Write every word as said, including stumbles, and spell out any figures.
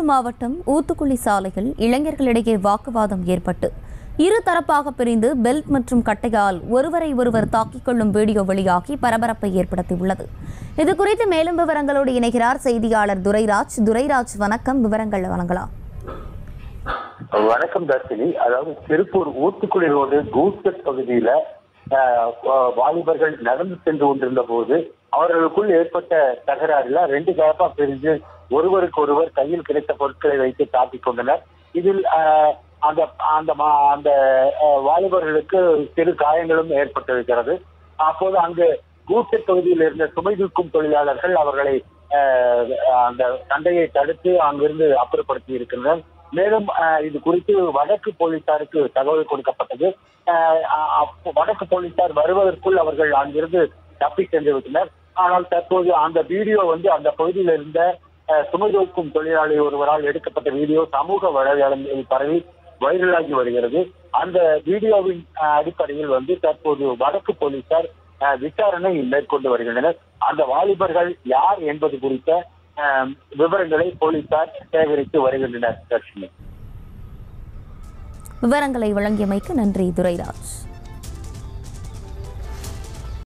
மாவட்டம் ஊத்துக்குளி சாலையில் இளைஞர்களிடையே வாக்குவாதம் ஏற்பட்டு இரு தரப்பாக பிரிந்து பெல்ட் மற்றும் கட்டையால் ஒருவரை ஒருவர் தாக்கிக் கொள்ளும் வீடியோ வெளியாகி பரபரப்பை ஏற்படுத்தியுள்ளது. இதுகுறித்து மேலும் விவரங்களோடு இணைகிறார் செய்தியாளர் துரைராஜ். துரைராஜ், வணக்கம். விவரங்கள் வழங்கலாம். வணக்கம் தர்ஷினி. அதாவது திருப்பூர் ஊத்துக்குளி ரோடு கூஸ்கட் பகுதியில வாலிபர்கள் நடந்து சென்று கொண்டிருந்த போது அவர்களுக்குள் ஏற்பட்ட தகராறுல ரெண்டு தரப்பா பிரிஞ்சு ஒருவருக்கு ஒருவர் கையில் கிடைத்த பொருட்களை வைத்து தாக்கிக் கொண்டனர். இதில் அந்த அந்த அந்த வாலிபர்களுக்கு சிறு காயங்களும் ஏற்பட்டிருக்கிறது. அப்போது அங்கு கூஸ்கட் பகுதியில் இருந்த சுமை தூக்கும் தொழிலாளர்கள் அவர்களை அந்த சண்டையை தடுத்து அங்கிருந்து அப்புறப்படுத்தி இருக்கின்றனர். மேலும் இது குறித்து வடக்கு போலீசாருக்கு தகவல் கொடுக்கப்பட்டது. வடக்கு போலீசார் வருவதற்குள் அவர்கள் அங்கிருந்து தப்பி சென்று விட்டனர். ஆனால் தற்போது அந்த வீடியோ வந்து அந்த பகுதியில் இருந்த சுமை தூக்கும் தொழிலாளி ஒருவரால் எடுக்கப்பட்ட வீடியோ சமூக வலைதளங்களில் பரவி வைரலாகி வருகிறது. அந்த வீடியோவின் அடிப்படையில் வந்து தற்போது வடக்கு போலீசார் விசாரணை மேற்கொண்டு வருகின்றனர். அந்த வாலிபர்கள் யார் என்பது குறித்த விவரங்களை போலீசார் சேகரித்து வருகின்றனர். விவரங்களை வழங்கியமைக்கு நன்றி துரைராஜ்.